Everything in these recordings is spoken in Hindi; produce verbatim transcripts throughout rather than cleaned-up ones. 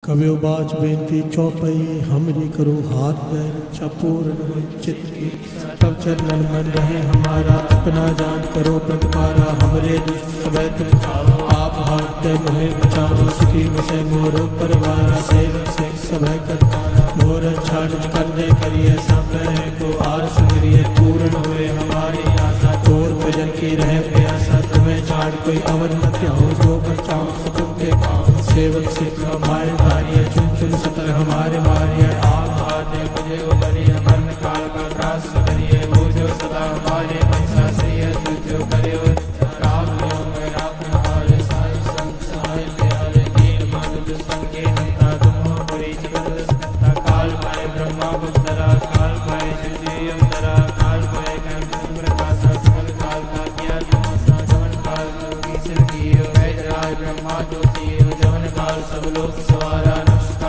कव्यो बाच बेनती चौपई हमरी करो हाथ पैर चपूर्ण हो चित्त की तब चरणन मन रहे हमारा अपना जान करो प्रतिपारा हमरे दुष्ट सवै तुम खाओ आप हारते मोहे बचाओ सुखी बसे मोरो परिवारा सेवक से सवै करतारा मोर छाड़ कर दे करिए सब को आर सुगरिए पूर्ण हुए हमारी आशा चोर भजन की रहे प्यासा तुम्हें छाड़ कोई अवर न त्याओ जो बचाओ सुख के पाओ सेवक से हमारे भार्य चुन चुन सतर हमारे मारिय आप आते मुझे उबरिए मन काल का त्रास करिए वो जो सदा हमारे पैसा श्रेय जो करे राम में राम हमारे साय संग सहाय प्यारे दीन मान दुष्टन के हंता तुम हो बड़ी जगत सकता काल पाए ब्रह्मा बुद्धरा काल पाए शिवजी अंतरा काल पाए ज्ञान प्रकाश सकल काल का ज्ञान नमसा जवन काल की सिर की वैद्यराज ब्रह्मा ज्योति जवन काल सब लोग सवारा नष्ट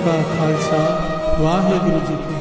का खालसा वाहिगुरु जी की